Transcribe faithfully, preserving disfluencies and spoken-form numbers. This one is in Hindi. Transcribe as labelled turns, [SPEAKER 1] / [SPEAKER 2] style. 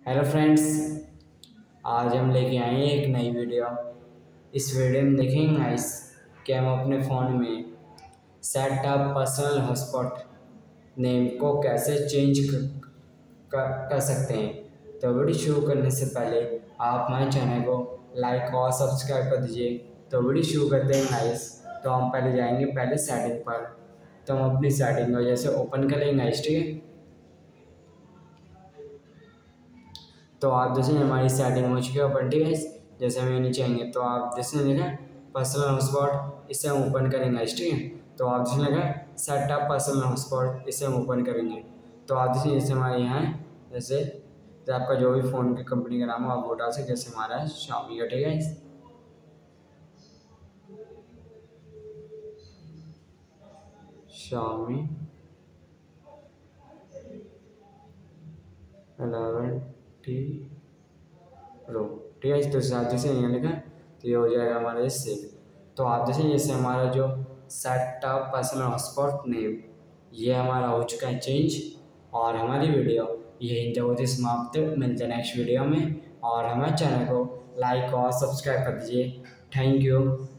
[SPEAKER 1] हेलो फ्रेंड्स, आज हम लेके आए हैं एक नई वीडियो। इस वीडियो में देखेंगे गाइस कि हम अपने फ़ोन में set up personal hotspot name को कैसे चेंज कर, कर, कर सकते हैं। तो वीडियो शुरू करने से पहले आप हमारे चैनल को लाइक और सब्सक्राइब कर दीजिए। तो वीडियो शुरू करते हैं गाइस। तो हम पहले जाएंगे पहले सेटिंग पर। तो हम अपनी सेटिंग को जैसे ओपन करेंगे गाइस, ठीक है। तो आप जैसे हमारी सेटिंग हो चुकी है ओपन, ठीक है। जैसे हमें नीचे आएंगे तो आप जैसे लिखा पर्सनल हॉटस्पॉट, इसे हम ओपन करेंगे, ठीक है। तो आप जैसे लगा सेट अप पर्सनल हॉटस्पॉट, इसे हम ओपन करेंगे। तो आप जैसे जैसे हमारे यहाँ है, जैसे जैसे आपका जो भी फ़ोन की कंपनी का नाम हो आप वो डाल सकते, जैसे हमारा है शामी का, ठीक है। शामी अलेवन टी प्रो, ठीक है। तो साथ जैसे यहाँ लिखा तो ये हो जाएगा हमारा सेव। तो आप जैसे जैसे हमारा जो set up personal hotspot name ये हमारा हो चुका है चेंज। और हमारी वीडियो यही जब होती समाप्त, मिलते हैं नेक्स्ट वीडियो में। और हमारे चैनल को लाइक और सब्सक्राइब कर दीजिए। Thank you.